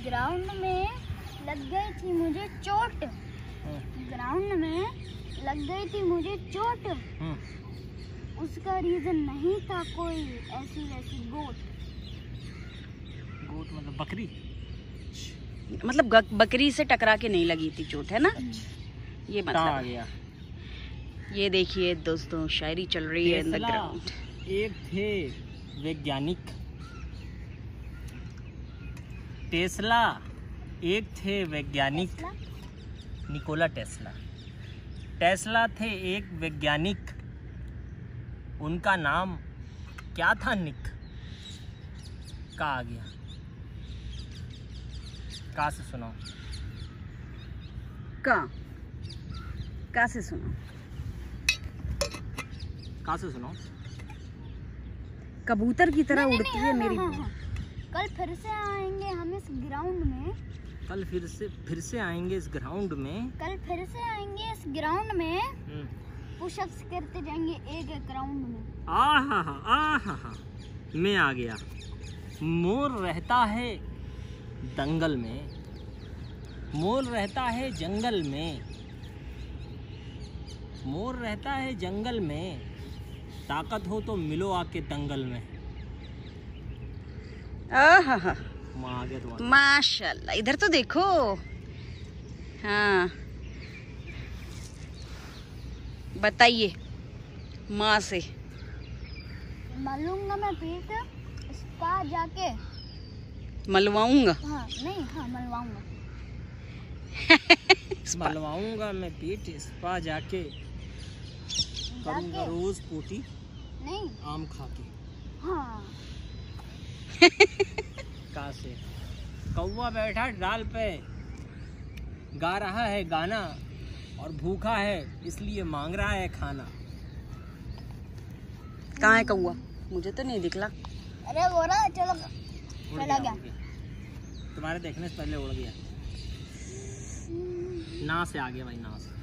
Ground में लग गई थी मुझे चोट। ग्राउंड में लग गई थी मुझे चोट। उसका रीजन नहीं था कोई ऐसी वैसी गोट। गोट मतलब बकरी, मतलब बकरी से टकरा के नहीं लगी थी चोट, है ना? ये मतलब आ गया। ये देखिए दोस्तों, शायरी चल रही है इन द ग्राउंड। एक थे वैज्ञानिक, टेस्ला। एक थे वैज्ञानिक, निकोला टेस्ला। टेस्ला थे एक वैज्ञानिक, उनका नाम क्या था? निक। का आ गया, का से सुनाओ। का से सुनो, का से सुनाओ। कबूतर की तरह उड़ती है मेरी। कल फिर से आएंगे हम इस ग्राउंड में। कल फिर से आएंगे इस ग्राउंड में। कल फिर से आएंगे इस ग्राउंड में। पुशअप्स करते जाएंगे एक एक राउंड में। आहा, मैं आ गया। मोर रहता है दंगल में, मोर रहता है जंगल में, मोर रहता है जंगल में, ताकत हो तो मिलो आके दंगल में। आहा, आ गया तुम्हारा। माशाल्लाह। इधर तो देखो। हाँ बताइए, माँ से मलूंगा मैं पीठ स्पा जाके। मलवाऊंगा? हाँ नहीं, हाँ मलवाऊंगा। मलवाऊंगा मैं पीठ स्पा जाके, करूंगा रोज पोटी नहीं आम खा के। हाँ का से कौवा बैठा डाल पे, गा रहा है गाना और भूखा है इसलिए मांग रहा है खाना। कहाँ है कौवा? मुझे तो नहीं दिखला। अरे वो रहा, चलो चला गया। तुम्हारे देखने से पहले उड़ गया। ना से आ गया भाई, ना से।